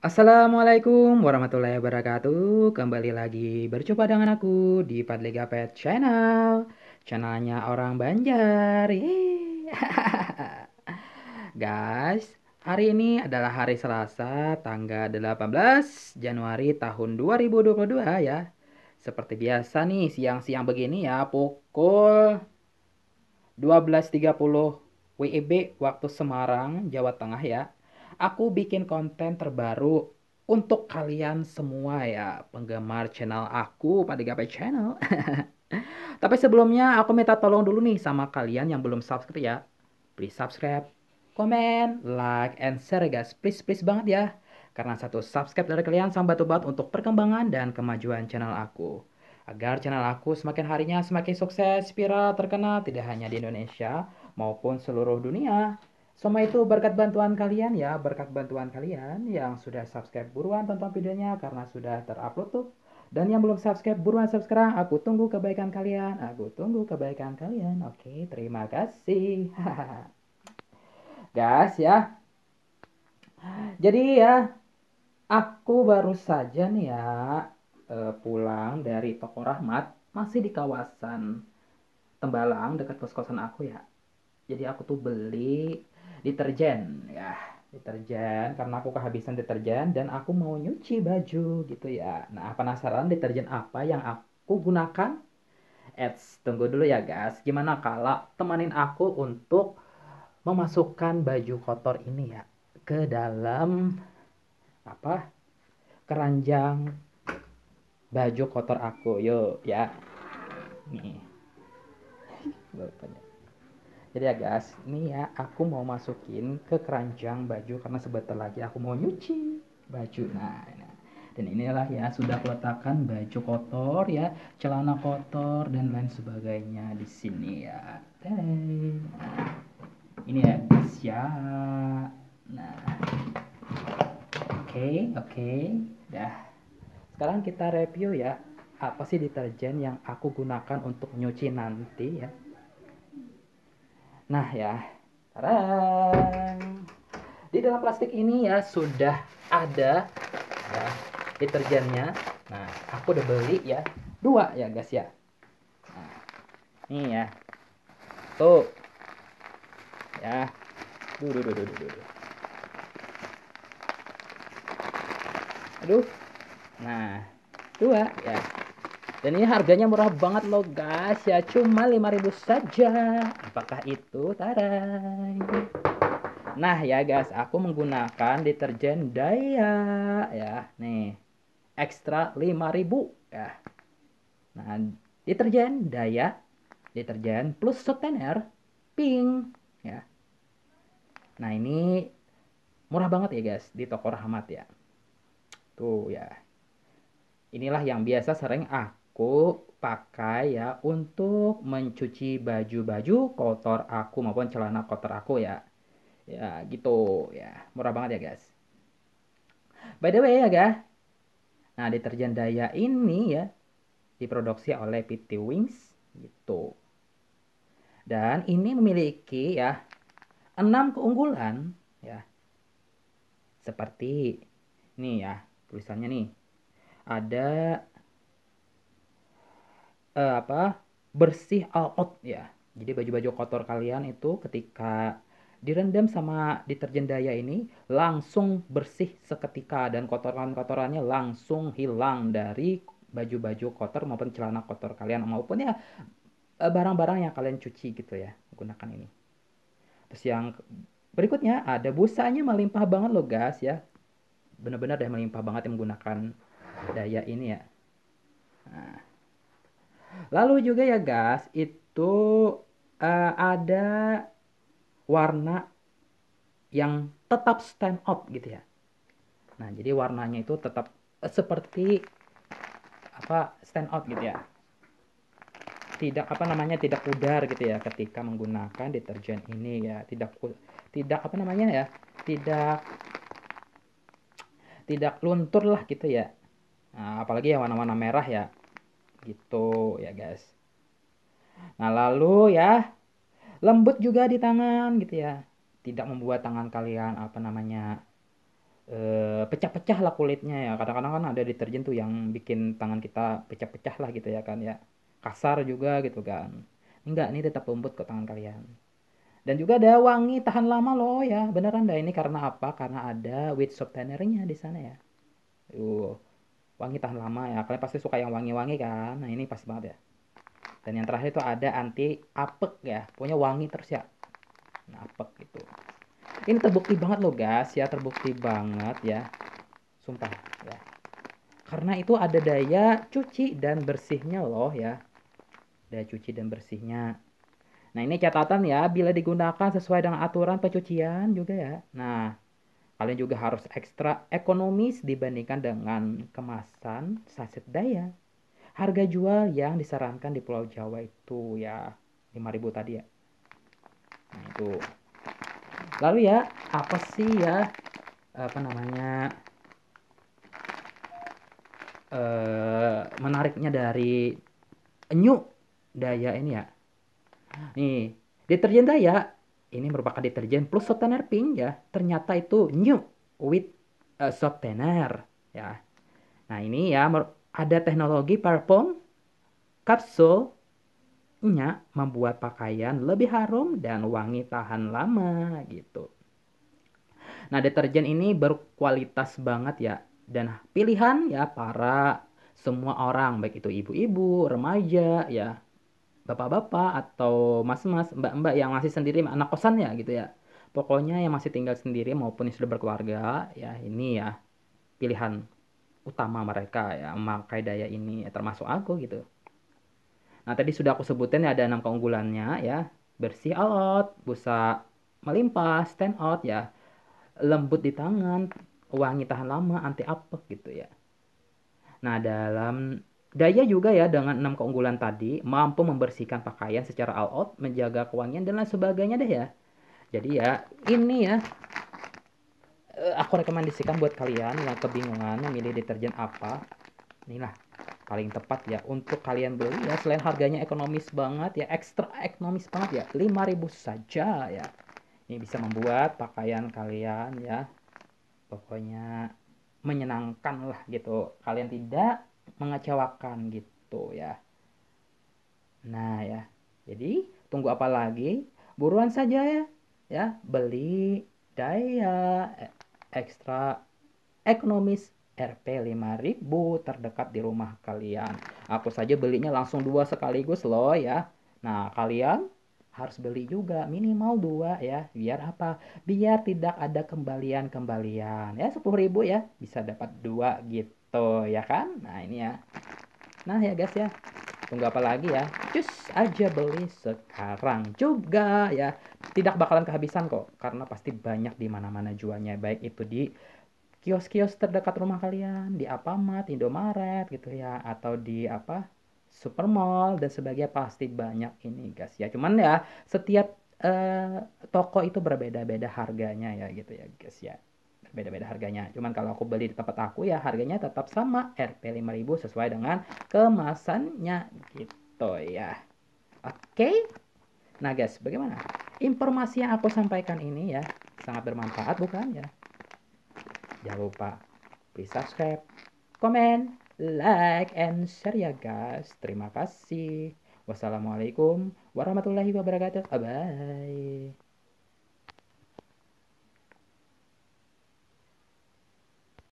Assalamualaikum warahmatullahi wabarakatuh. Kembali lagi berjumpa dengan aku di Padliga Pet Channel. Channelnya orang Banjar. Yeay. Guys, hari ini adalah hari Selasa, tanggal 18 Januari tahun 2022 ya. Seperti biasa nih, siang-siang begini ya, pukul 12.30 WIB waktu Semarang, Jawa Tengah ya. Aku bikin konten terbaru untuk kalian semua ya, penggemar channel aku, Pak Digapai Channel. Tapi sebelumnya aku minta tolong dulu nih sama kalian yang belum subscribe ya. Please subscribe, komen, like, and share ya guys. Please, please banget ya. Karena satu subscribe dari kalian sangat bantu banget untuk perkembangan dan kemajuan channel aku. Agar channel aku semakin harinya semakin sukses, viral, terkenal tidak hanya di Indonesia maupun seluruh dunia. Semua itu berkat bantuan kalian ya, berkat bantuan kalian yang sudah subscribe buruan tonton videonya karena sudah terupload tuh. Dan yang belum subscribe buruan subscribe, aku tunggu kebaikan kalian, aku tunggu kebaikan kalian. Oke, terima kasih. Gas ya. Jadi ya, aku baru saja nih ya pulang dari Toko Rahmat, masih di kawasan Tembalang dekat kos-kosan aku ya. Jadi aku tuh beli deterjen ya, deterjen karena aku kehabisan deterjen dan aku mau nyuci baju gitu ya. Nah, penasaran deterjen apa yang aku gunakan? Eits, tunggu dulu ya guys. Gimana kalau temanin aku untuk memasukkan baju kotor ini ya ke dalam apa? Keranjang baju kotor aku. Yuk ya. Nih. Jadi ya guys, ini ya aku mau masukin ke keranjang baju karena sebentar lagi aku mau nyuci baju. Nah, dan inilah ya sudah aku letakkan baju kotor ya, celana kotor dan lain sebagainya di sini ya. Nah, ini ya guys ya. Nah, oke, dah. Sekarang kita review ya, apa sih deterjen yang aku gunakan untuk nyuci nanti ya. Nah ya, tarang. Di dalam plastik ini ya sudah ada ya, deterjennya. Nah, aku udah beli ya dua ya guys ya. Nah, nih ya, tuh ya, duh, duh, duh, duh, duh, duh. Aduh, nah dua ya. Dan ini harganya murah banget loh guys ya, cuma 5.000 saja. Apakah itu tarang? Nah ya guys, aku menggunakan deterjen Daya ya. Nih, ekstra 5.000 ya. Nah, deterjen Daya, deterjen plus soutenir pink ya. Nah, ini murah banget ya guys di Toko Rahmat ya. Tuh ya. Inilah yang biasa sering aku pakai ya untuk mencuci baju-baju kotor aku maupun celana kotor aku ya. Ya, gitu ya. Murah banget ya guys. By the way ya guys, nah deterjen Daya ini ya diproduksi oleh PT Wings gitu. Dan ini memiliki ya 6 keunggulan ya. Seperti nih ya, tulisannya nih. Ada apa? Bersih all out ya. Jadi baju-baju kotor kalian itu ketika direndam sama deterjen Daya ini langsung bersih seketika dan kotoran-kotorannya langsung hilang dari baju-baju kotor maupun celana kotor kalian maupun ya barang-barang yang kalian cuci gitu ya menggunakan ini. Terus yang berikutnya ada busanya melimpah banget loh guys ya. Benar-benar deh melimpah banget yang menggunakan Daya ini ya. Nah, lalu juga ya guys, itu ada warna yang tetap stand out gitu ya. Nah, jadi warnanya itu tetap seperti apa stand out gitu ya. Tidak apa namanya tidak pudar gitu ya ketika menggunakan deterjen ini ya. Tidak apa namanya ya. Tidak tidak luntur lah gitu ya. Nah, apalagi yang warna-warna merah ya. Gitu ya guys. Nah, lalu ya lembut juga di tangan gitu ya. Tidak membuat tangan kalian apa namanya pecah-pecah lah kulitnya ya. Kadang-kadang kan ada deterjen tuh yang bikin tangan kita pecah-pecah lah gitu ya kan ya. Kasar juga gitu kan. Enggak, ini tetap lembut ke tangan kalian. Dan juga ada wangi tahan lama loh ya. Beneran dah, ini karena apa? Karena ada wheat softenernya di sana ya. Wangi tahan lama ya. Kalian pasti suka yang wangi-wangi kan? Nah, ini pasti banget ya. Dan yang terakhir itu ada anti apek ya. Pokoknya wangi terus ya. Nah, apek gitu. Ini terbukti banget loh guys ya, terbukti banget ya. Sumpah ya. Karena itu ada daya cuci dan bersihnya loh ya. Daya cuci dan bersihnya. Nah, ini catatan ya, bila digunakan sesuai dengan aturan pencucian juga ya. Nah, kalian juga harus ekstra ekonomis dibandingkan dengan kemasan saset daya. Harga jual yang disarankan di Pulau Jawa itu ya 5.000 tadi ya. Nah, itu. Lalu ya, apa sih ya apa namanya menariknya dari New Daya ini ya. Nih, deterjen Daya ini merupakan deterjen plus softener pink ya. Ternyata itu new with softener ya. Nah, ini ya ada teknologi parfum kapsulnya membuat pakaian lebih harum dan wangi tahan lama gitu. Nah, deterjen ini berkualitas banget ya dan pilihan ya para semua orang baik itu ibu-ibu, remaja ya, bapak-bapak atau mas-mas, mbak-mbak yang masih sendiri anak kosan ya gitu ya. Pokoknya yang masih tinggal sendiri maupun yang sudah berkeluarga ya ini ya pilihan utama mereka ya memakai daya ini ya, termasuk aku gitu. Nah, tadi sudah aku sebutin ya ada 6 keunggulannya ya. Bersih all out, busa melimpah, stand out ya, lembut di tangan, wangi tahan lama, anti apek gitu ya. Nah, dalam daya juga ya dengan 6 keunggulan tadi mampu membersihkan pakaian secara all out, menjaga kewangian dan lain sebagainya deh ya. Jadi ya ini ya aku rekomendasikan buat kalian yang kebingungan memilih deterjen apa. Inilah paling tepat ya untuk kalian beli ya, selain harganya ekonomis banget ya, ekstra ekonomis banget ya, 5.000 saja ya. Ini bisa membuat pakaian kalian ya pokoknya menyenangkan lah gitu, kalian tidak mengecewakan gitu ya. Nah ya, jadi tunggu apa lagi, buruan saja ya ya beli Daya ekstra ekonomis Rp 5.000 terdekat di rumah kalian. Aku saja belinya langsung 2 sekaligus loh ya. Nah, kalian harus beli juga minimal 2 ya. Biar apa? Biar tidak ada kembalian-kembalian. Ya 10.000 ya, bisa dapat 2 gitu ya kan? Nah, ini ya. Nah, ya guys ya. Tunggu apa lagi ya? Cus aja beli sekarang juga ya. Tidak bakalan kehabisan kok karena pasti banyak di mana-mana jualnya, baik itu di kios-kios terdekat rumah kalian, di Alfamart, Indomaret gitu ya, atau di apa Supermall dan sebagainya, pasti banyak ini guys ya. Cuman ya setiap toko itu berbeda-beda harganya ya gitu ya guys ya. Berbeda-beda harganya. Cuman kalau aku beli di tempat aku ya harganya tetap sama Rp 5.000 sesuai dengan kemasannya gitu ya. Oke. Nah guys, bagaimana? Informasi yang aku sampaikan ini ya sangat bermanfaat bukan ya? Jangan lupa please subscribe, comment, like, and share ya guys. Terima kasih. Wassalamualaikum warahmatullahi wabarakatuh. Bye.